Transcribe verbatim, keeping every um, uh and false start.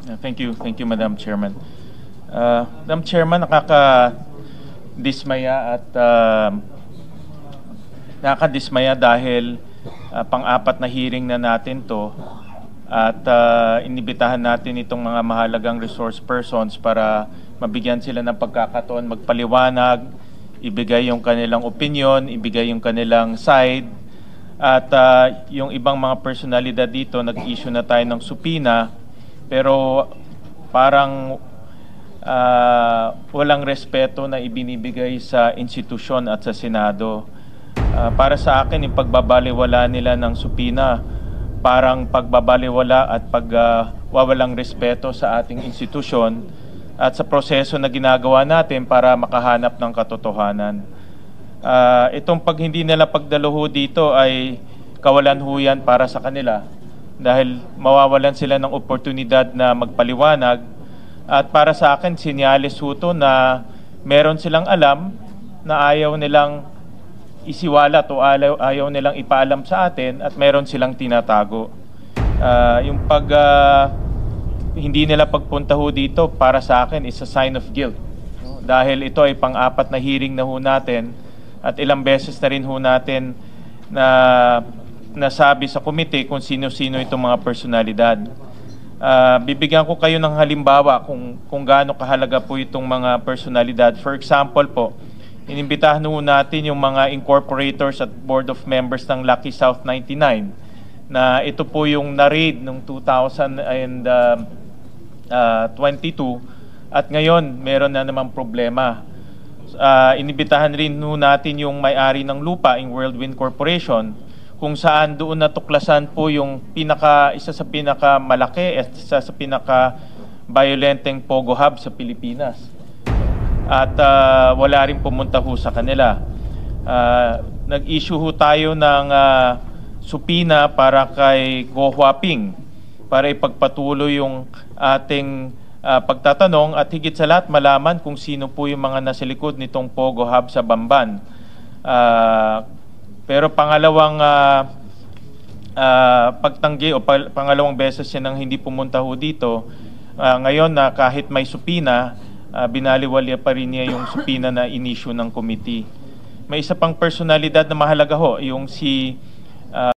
Uh, Thank you. Thank you, Madam Chairman. Uh, Madam Chairman, nakaka-dismaya at uh, nakaka-dismaya dahil uh, pang-apat na hearing na natin to at uh, inibitahan natin itong mga mahalagang resource persons para mabigyan sila ng pagkakataon magpaliwanag, ibigay yung kanilang opinion, ibigay yung kanilang side. At uh, yung ibang mga personalidad dito, nag-issue na tayo ng supina, pero parang uh, walang respeto na ibinibigay sa institusyon at sa Senado. Uh, para sa akin, yung pagbabaliwala nila ng supina, parang pagbabaliwala at pagwawalang uh, respeto sa ating institusyon at sa proseso na ginagawa natin para makahanap ng katotohanan. Uh, itong pag hindi nila pagdaluho dito ay kawalan ho yan para sa kanila dahil mawawalan sila ng oportunidad na magpaliwanag at para sa akin sinyalis ho to na meron silang alam na ayaw nilang isiwalat o ayaw, ayaw nilang ipaalam sa atin at meron silang tinatago. Uh, yung pag uh, hindi nila pagpunta ho dito para sa akin is a sign of guilt, no? Dahil ito ay pang-apat na hearing na ho natin at ilang beses na rin ho natin na nasabi sa komite kung sino-sino itong mga personalidad. Uh, bibigyan ko kayo ng halimbawa kung, kung gaano kahalaga po itong mga personalidad. For example po, inimbitahan ho natin yung mga incorporators at board of members ng Lucky South ninety-nine na ito po yung na-raid noong two thousand twenty-two at ngayon meron na namang problema. Uh, inibitahan rin ho natin yung may-ari ng lupa, yung Whirlwind Corporation, kung saan doon natuklasan po yung pinaka, isa sa pinakamalaki at isa sa pinaka-violenteng Pogo Hub sa Pilipinas. At uh, wala rin pumunta ho sa kanila. Uh, nag-issue ho tayo ng uh, supina para kay Go Huaping para ipagpatuloy yung ating uh, pagtatanong at higit sa lahat malaman kung sino po yung mga nasa likod nitong Pogo Hub sa Bamban. Uh, pero pangalawang uh, uh, pagtanggi o pa, pangalawang beses siya nang hindi pumunta ho dito. Uh, ngayon na uh, kahit may supina, Uh, binaliwalya pa rin niya yung supina na inisyu ng committee. May isa pang personalidad na mahalaga ho, yung si